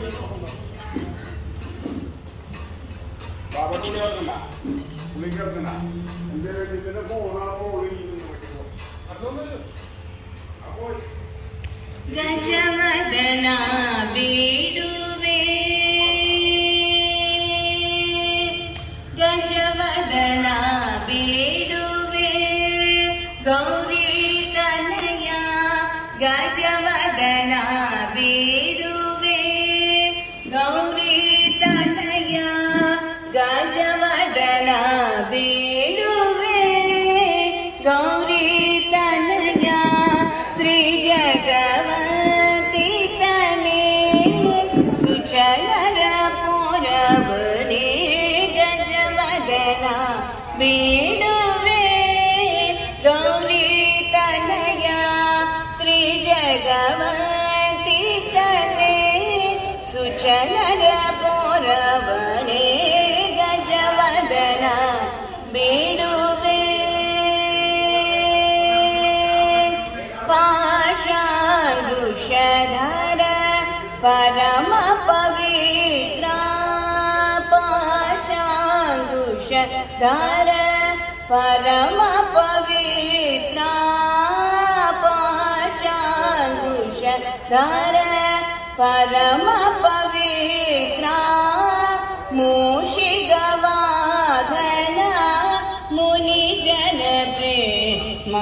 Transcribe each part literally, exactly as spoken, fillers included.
Bapak ini apa kena? Kuliah kena. Jadi di mana kau orang kau ini macam apa? Apa? ಗಜವದನ ಬೇಡುವೆ ಗಜವದನ ಬೇಡುವೆ ಗೌರಿ ತನಯ ಗಜವದನ ಬೇಡುವೆ ಗೌರಿ ತನಯ ಗಜವದನ ಬೇಡುವೆ ಗೌರಿ ತನಯ ತ್ರಿಜಗವತಿ ತನೆ ಸುಚಲರ ಪುರವನೆ ಗಜವದನ ಬೇಡುವೆ ಗೌರಿ ತನಯ ತ್ರಿಜಗವತಿ ತನೆ ಸುಚಲರ ಪುರವನೆ ಗಜವದನ ಬೇಡುವೆ ಪಾಶಾಂಗುಷಧರ ಪರಮ ಪವಿತ್ರ ಪಾಶಾಂಗುಷಧರ ಪರಮ ಪವಿತ್ರ ಪಾಶಾಂಗುಷಧರ ಪರಮ ಪವಿತ್ರ ಮೂಷಿಗವಾಹನ ಮುನಿ ಜನ ಪ್ರೇಮ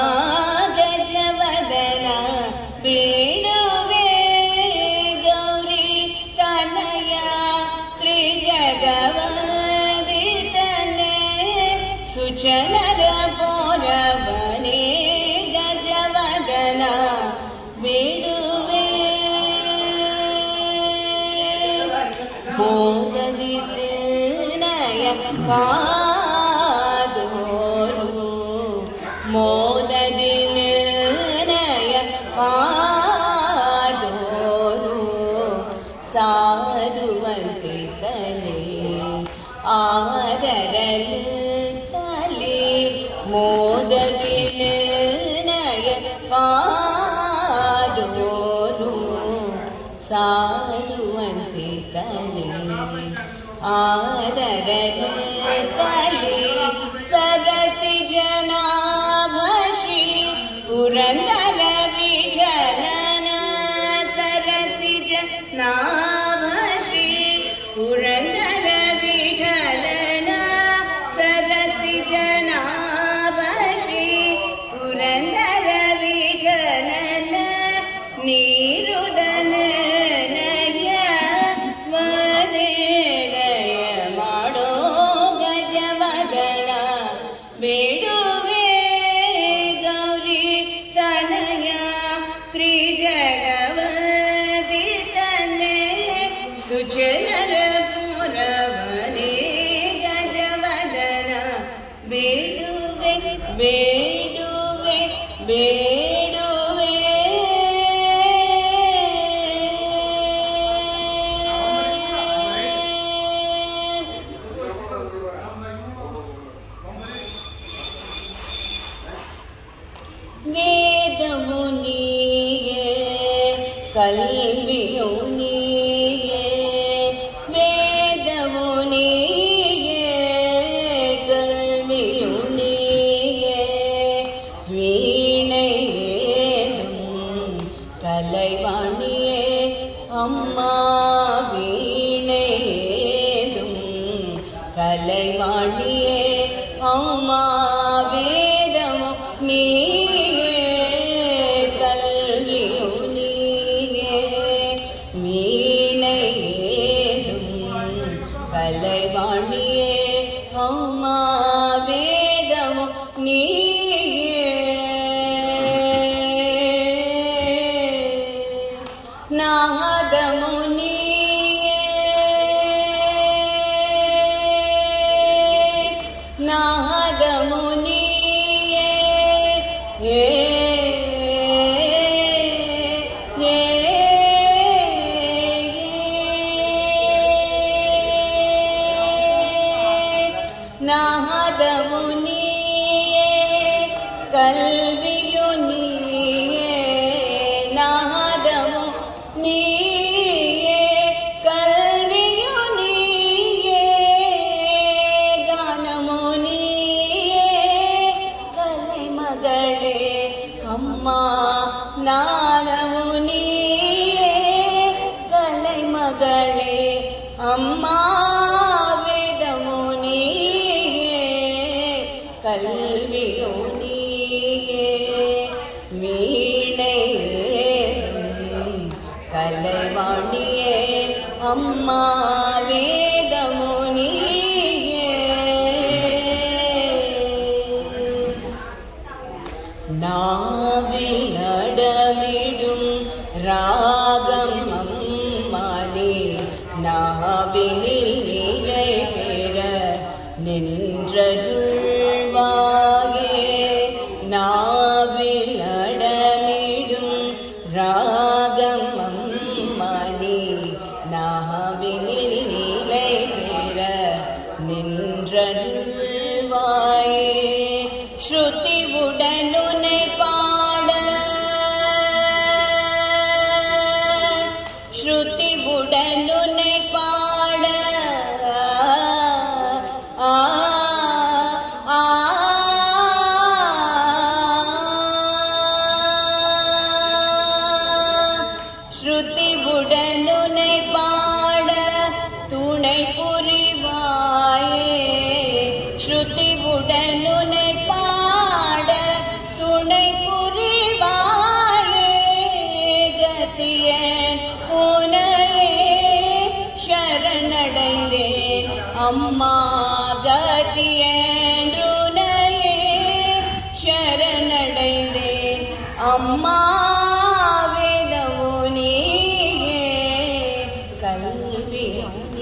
ಗಜವದನ ಬೇಡುವೆ ಗೌರಿ ತನಯ ತ್ರಿಜಗವದಿ ತನೆ ಸುಚನರ ಪೋರವನೆ ಗಜವದನ ಬೇಡುವೆ ಮೋದದಿ ನಯ ಕಾದೋರು ಮೋದದಿ ಕಾದೋರು ಸಾಧುವಂತೆ ತಲೆ ಆದರಲು ತಲೆ ಮೋದದಿ ನಯ ಕಾದೋರು ಸಾಧುವಂತೆ ತಲೆ ಆದರಲು ತಲೆ ಸರಸಿ ಜನಾಭಶ್ರೀ ಪುರಂದರ ವಿಠಲನ ಸರಸಿ ಜನಾಭಶ್ರೀ ಪುರಂದರ ವಿಠಲನ ಸರಸಿ ಜನಾಭಶ್ರೀ ಪುರಂದರ ವಿಠಲನ ನೀರುದನ ನಯ ವದೇ ದಯ ಮಾಡೋ ಗಜವದನ ಬೇಡುವೆ ಗೌರಿ ತನಯ ತ್ರಿಜಗವದಿ ತನೆ ಸುಚನರ ಪುರವನೆ ಗಜವದನ ಬೇಡುವೆ ಬೇಡುವೆ ಬೇಡುವೆ ವೇದವು ನೀಯೇ ಕಲ್ವಿಯು ನೀಯೇ ವೇದವು ನೀಯೇ ಕಲ್ವಿಯು ನೀಯೇ ವೀಣೆಯೇನು ಕಲೈವಾಣಿಯೇ ಅಮ್ಮ ವೀಣೆಯೇನು ಕಲೈವಾಣಿಯೇ ಅಮ್ಮ ವೇದವು ನೀಯೇ ಕಲ್ವಿಯು ನೀಯೇ ವೀಣೆಯೇನು ಕಲೈವಾಣಿಯೇ ಅಮ್ಮ ವೇದವು ನೀಯೇ ನಾದಮು ನೀಯೇ ನಾದಮು ನೀಯೇ ಏ ಏ ನಾದಮು ನೀಯೇ ಕಲ್ವಿಯು ನೀಯೇ ನಾದಮು ನೀಯೇ மகளே அம்மா வேதமோ நீயே கல்வியோ நீயே வீணை கலைவாணியே அம்மா வேதமோ நீயே நாவில் நடமிடும் ராகம் அம்மானே நாவினில் நிலை பெற நின்றருள்வாயே நாவில் நடமிடும் ராகம் அம்மானே நாவினில் நிலை பெற நின்றருள்வாயே ஸ்ருதி உடனுனை பாட ஸ்ருதி உடனுனை பாட ஆ ஆ ஸ்ருதி உடனுனை பாட துணை புரிவாயே ஸ்ருதி உடனுனை பாட துணை புரிவாயே கதியன் உனையே சரணடைந்தேன் அம்மா கதியன் உனையே சரணடைந்தேன் அம்மா வேதமோ நீயே கல்வியோ